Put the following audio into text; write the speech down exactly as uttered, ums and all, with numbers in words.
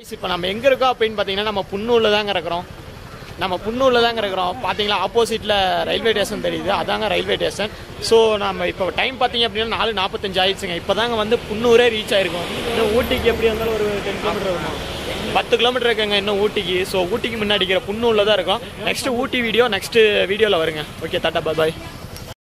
இப்போ நம்ம எங்கே இருக்கோம் அப்படின்னு பார்த்தீங்கன்னா நம்ம புன்னூரில் தாங்க இருக்கிறோம். நம்ம புன்னூரில் தாங்க இருக்கிறோம். பார்த்தீங்களா ஆப்போசிட்டில் ரயில்வே ஸ்டேஷன் தெரியுது, அதாங்க ரயில்வே ஸ்டேஷன். ஸோ நம்ம இப்போ டைம் பார்த்தீங்க அப்படின்னா நாலு நாற்பத்தஞ்சு ஆயிடுச்சுங்க. இப்போ தாங்க வந்து புன்னூரே ரீச் ஆயிருக்கும். இன்னும் ஊட்டிக்கு எப்படி இருந்தாலும் ஒரு டென் கிலோமீட்டர் இருக்கும், பத்து கிலோமீட்டர் இருக்குங்க இன்னும் ஊட்டிக்கு. ஸோ ஊட்டிக்கு முன்னாடி இருக்கிற புன்னூரில் தான் இருக்கும். நெக்ஸ்ட்டு ஊட்டி வீடியோ நெக்ஸ்ட்டு வீடியோவில் வருங்க. ஓகே, டாட்டா பாய்.